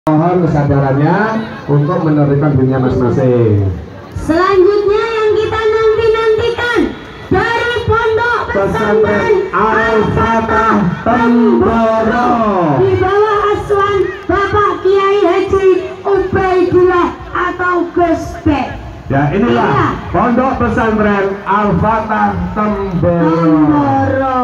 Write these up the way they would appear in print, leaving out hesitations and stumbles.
Mohon kesadarannya untuk menerima dunia masing-masing. Selanjutnya yang kita nantikan dari Pondok Pesantren Al-Fatah Temboro di bawah asuhan Bapak Kiai Haji Ubaidillah atau Gus B. Ya, inilah Pondok Pesantren Al-Fatah Temboro.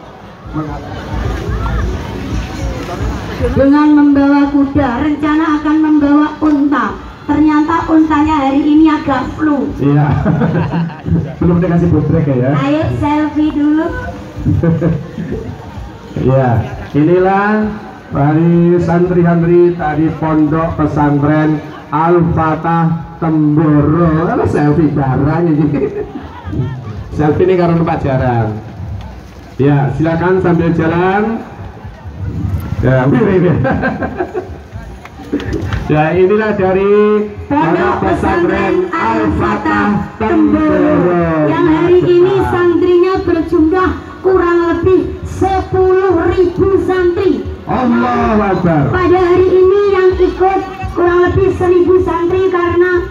Dengan membawa kuda, rencana akan membawa unta. Ternyata untanya hari ini agak flu. Iya. Belum dikasih botrek ya. Ayo selfie dulu. Iya, inilah dari santri-santri tadi Pondok Pesantren Al-Fatah Temboro. Kalau selfie barang ini. Selfie ini karena Pak jarang. Ya, silakan sambil jalan. Ya, ya, inilah dari Pondok Pesantren Al-Fatah Temboro yang hari ini santrinya berjumlah kurang lebih 10.000 santri. Allahu Akbar. Pada hari ini yang ikut kurang lebih 1.000 santri karena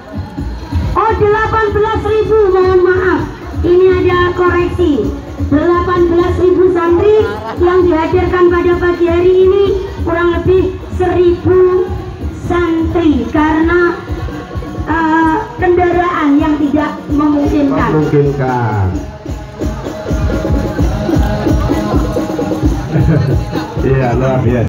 18.000, mohon maaf, ini ada koreksi. 18.000 santri yang dihadirkan pada pagi hari ini kurang lebih 1.000 santri karena kendaraan yang tidak memungkinkan. Iya, luar biasa.